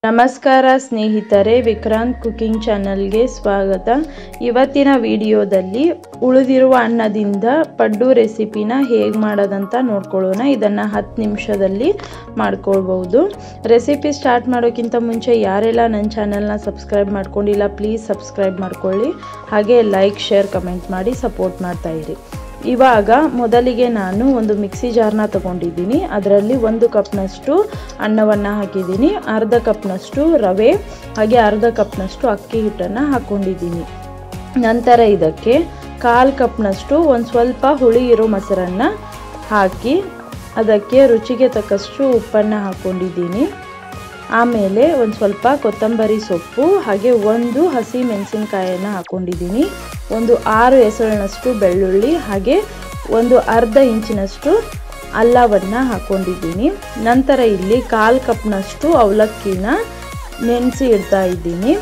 ನಮಸ್ಕಾರ ಸ್ನೇಹಿತರೆ, ವಿಕ್ರಾಂತ್ ಕುಕಿಂಗ್ ಚಾನಲ್ಗೆ ಸ್ವಾಗತ. ಇವತ್ತಿನ ವಿಡಿಯೋದಲ್ಲಿ ಉಳಿದಿರುವ ಅನ್ನದಿಂದ ಪಡ್ಡು ರೆಸಿಪಿನ ಹೇಗೆ ಮಾಡೋದಂತ ನೋಡ್ಕೊಳ್ಳೋಣ. ಇದನ್ನು 10 ನಿಮಿಷದಲ್ಲಿ ಮಾಡ್ಕೊಳ್ಬಹುದು. ರೆಸಿಪಿ ಸ್ಟಾರ್ಟ್ ಮಾಡೋಕ್ಕಿಂತ ಮುಂಚೆ ಯಾರೆಲ್ಲ ನನ್ನ ಚಾನಲ್ನ ಸಬ್ಸ್ಕ್ರೈಬ್ ಮಾಡ್ಕೊಂಡಿಲ್ಲ ಪ್ಲೀಸ್ ಸಬ್ಸ್ಕ್ರೈಬ್ ಮಾಡ್ಕೊಳ್ಳಿ. ಹಾಗೆ ಲೈಕ್, ಶೇರ್, ಕಮೆಂಟ್ ಮಾಡಿ ಸಪೋರ್ಟ್ ಮಾಡ್ತಾ ಇರಿ. ಇವಾಗ ಮೊದಲಿಗೆ ನಾನು ಒಂದು ಮಿಕ್ಸಿ ಜಾರ್ನ ತಗೊಂಡಿದ್ದೀನಿ. ಅದರಲ್ಲಿ 1 ಕಪ್ನಷ್ಟು ಅನ್ನವನ್ನು ಹಾಕಿದ್ದೀನಿ, ಅರ್ಧ ಕಪ್ನಷ್ಟು ರವೆ ಹಾಗೆ ಅರ್ಧ ಕಪ್ನಷ್ಟು ಅಕ್ಕಿ ಹಿಟ್ಟನ್ನು ಹಾಕ್ಕೊಂಡಿದ್ದೀನಿ. ನಂತರ ಇದಕ್ಕೆ 1/4 ಕಪ್ನಷ್ಟು ಒಂದು ಸ್ವಲ್ಪ ಹುಳಿ ಇರೋ ಮೊಸರನ್ನು ಹಾಕಿ ಅದಕ್ಕೆ ರುಚಿಗೆ ತಕ್ಕಷ್ಟು ಉಪ್ಪನ್ನು ಹಾಕ್ಕೊಂಡಿದ್ದೀನಿ. ಆಮೇಲೆ ಒಂದು ಸ್ವಲ್ಪ ಕೊತ್ತಂಬರಿ ಸೊಪ್ಪು ಹಾಗೆ 1 ಹಸಿ ಮೆಣಸಿನಕಾಯನ್ನು ಹಾಕ್ಕೊಂಡಿದ್ದೀನಿ, ಒಂದು 6 ಎಸಳಿನಷ್ಟು ಬೆಳ್ಳುಳ್ಳಿ ಹಾಗೆ ಒಂದು ಅರ್ಧ ಇಂಚಿನಷ್ಟು ಅಲ್ಲವನ್ನು ಹಾಕ್ಕೊಂಡಿದ್ದೀನಿ. ನಂತರ ಇಲ್ಲಿ 1/4 ಕಪ್ನಷ್ಟು ಅವಲಕ್ಕಿನ ನೆನೆಸಿ ಇಡ್ತಾ ಇದ್ದೀನಿ.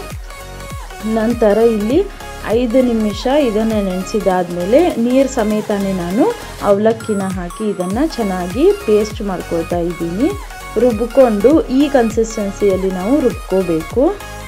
ನಂತರ ಇಲ್ಲಿ 5 ನಿಮಿಷ ಇದನ್ನು ನೆನೆಸಿದಾದ್ಮೇಲೆ ನೀರು ಸಮೇತನೇ ನಾನು ಅವಲಕ್ಕಿನ ಹಾಕಿ ಇದನ್ನು ಚೆನ್ನಾಗಿ ಪೇಸ್ಟ್ ಮಾಡ್ಕೊಳ್ತಾ ಇದ್ದೀನಿ. ರುಬ್ಬಿಕೊಂಡು ಈ ಕನ್ಸಿಸ್ಟೆನ್ಸಿಯಲ್ಲಿ ನಾವು ರುಬ್ಕೋಬೇಕು.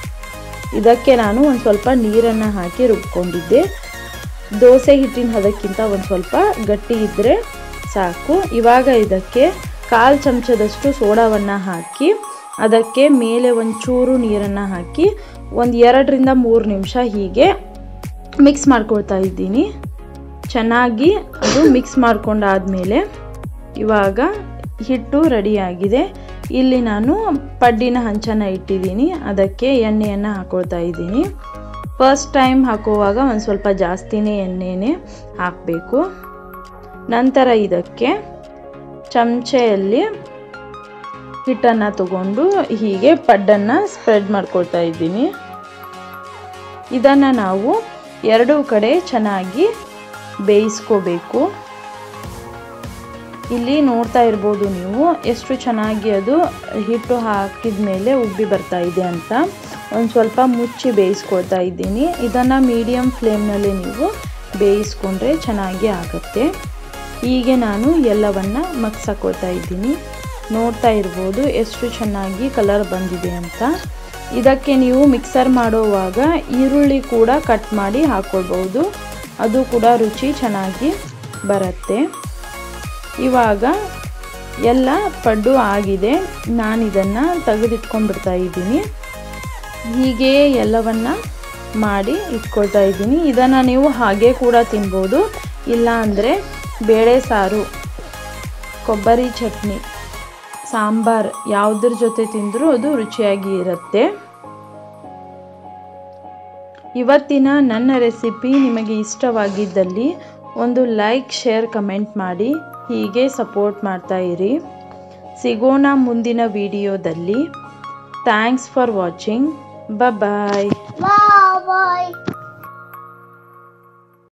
ಇದಕ್ಕೆ ನಾನು ಒಂದು ಸ್ವಲ್ಪ ನೀರನ್ನು ಹಾಕಿ ರುಬ್ಕೊಂಡಿದ್ದೆ. ದೋಸೆ ಹಿಟ್ಟಿನ ಹದಕ್ಕಿಂತ ಒಂದು ಸ್ವಲ್ಪ ಗಟ್ಟಿ ಇದ್ದರೆ ಸಾಕು. ಇವಾಗ ಇದಕ್ಕೆ 1/4 ಚಮಚದಷ್ಟು ಸೋಡಾವನ್ನು ಹಾಕಿ ಅದಕ್ಕೆ ಮೇಲೆ ಒಂಚೂರು ನೀರನ್ನು ಹಾಕಿ ಒಂದು 2 ರಿಂದ 3 ನಿಮಿಷ ಹೀಗೆ ಮಿಕ್ಸ್ ಮಾಡ್ಕೊಳ್ತಾ ಇದ್ದೀನಿ. ಚೆನ್ನಾಗಿ ಅದು ಮಿಕ್ಸ್ ಮಾಡ್ಕೊಂಡಾದ್ಮೇಲೆ ಇವಾಗ ಹಿಟ್ಟು ರೆಡಿಯಾಗಿದೆ. ಇಲ್ಲಿ ನಾನು ಪಡ್ಡಿನ ಹಂಚನ್ನು ಇಟ್ಟಿದ್ದೀನಿ, ಅದಕ್ಕೆ ಎಣ್ಣೆಯನ್ನು ಹಾಕೊಳ್ತಾ ಇದ್ದೀನಿ. ಫಸ್ಟ್ ಟೈಮ್ ಹಾಕುವಾಗ ಒಂದು ಸ್ವಲ್ಪ ಜಾಸ್ತಿನೇ ಎಣ್ಣೆನೇ ಹಾಕಬೇಕು. ನಂತರ ಇದಕ್ಕೆ ಚಮಚೆಯಲ್ಲಿ ಹಿಟ್ಟನ್ನು ತಗೊಂಡು ಹೀಗೆ ಪಡ್ಡನ್ನು ಸ್ಪ್ರೆಡ್ ಮಾಡ್ಕೊಳ್ತಾ ಇದ್ದೀನಿ. ಇದನ್ನು ನಾವು 2 ಕಡೆ ಚೆನ್ನಾಗಿ ಬೇಯಿಸ್ಕೋಬೇಕು. ಇಲ್ಲಿ ನೋಡ್ತಾ ಇರ್ಬೋದು ನೀವು ಎಷ್ಟು ಚೆನ್ನಾಗಿ ಅದು ಹಿಟ್ಟು ಹಾಕಿದ ಮೇಲೆ ಉಬ್ಬಿ ಬರ್ತಾ ಇದೆ ಅಂತ. ಒಂದು ಸ್ವಲ್ಪ ಮುಚ್ಚಿ ಬೇಯಿಸ್ಕೊಳ್ತಾ ಇದ್ದೀನಿ. ಇದನ್ನು ಮೀಡಿಯಮ್ ಫ್ಲೇಮ್ನಲ್ಲಿ ನೀವು ಬೇಯಿಸ್ಕೊಂಡ್ರೆ ಚೆನ್ನಾಗಿ ಆಗುತ್ತೆ. ಹೀಗೆ ನಾನು ಎಲ್ಲವನ್ನು ಮಿಕ್ಸ್ ಹಾಕ್ಕೊಳ್ತಾ ಇದ್ದೀನಿ. ನೋಡ್ತಾ ಇರ್ಬೋದು ಎಷ್ಟು ಚೆನ್ನಾಗಿ ಕಲರ್ ಬಂದಿದೆ ಅಂತ. ಇದಕ್ಕೆ ನೀವು ಮಿಕ್ಸರ್ ಮಾಡೋವಾಗ ಈರುಳ್ಳಿ ಕೂಡ ಕಟ್ ಮಾಡಿ ಹಾಕ್ಕೊಳ್ಬೋದು, ಅದು ಕೂಡ ರುಚಿ ಚೆನ್ನಾಗಿ ಬರುತ್ತೆ. ಇವಾಗ ಎಲ್ಲ ಪಡ್ಡು ಆಗಿದೆ, ನಾನು ಇದನ್ನು ತೆಗೆದಿಟ್ಕೊಂಡ್ಬಿಡ್ತಾ ಇದ್ದೀನಿ. ಹೀಗೆ ಎಲ್ಲವನ್ನು ಮಾಡಿ ಇಟ್ಕೊಳ್ತಾ ಇದ್ದೀನಿ. ಇದನ್ನು ನೀವು ಹಾಗೆ ಕೂಡ ತಿನ್ಬೋದು, ಇಲ್ಲ ಅಂದರೆ ಬೇಳೆ ಸಾರು, ಕೊಬ್ಬರಿ ಚಟ್ನಿ, ಸಾಂಬಾರ್ ಯಾವುದ್ರ ಜೊತೆ ತಿಂದರೂ ಅದು ರುಚಿಯಾಗಿ ಇರುತ್ತೆ. ಇವತ್ತಿನ ನನ್ನ ರೆಸಿಪಿ ನಿಮಗೆ ಇಷ್ಟವಾಗಿದ್ದಲ್ಲಿ ಒಂದು ಲೈಕ್, ಶೇರ್, ಕಮೆಂಟ್ ಮಾಡಿ ಹೀಗೆ ಸಪೋರ್ಟ್ ಮಾಡ್ತಾ ಇರಿ. ಸಿಗೋಣ ಮುಂದಿನ ವಿಡಿಯೋದಲ್ಲಿ. Thanks for watching. ಬಾಯ್.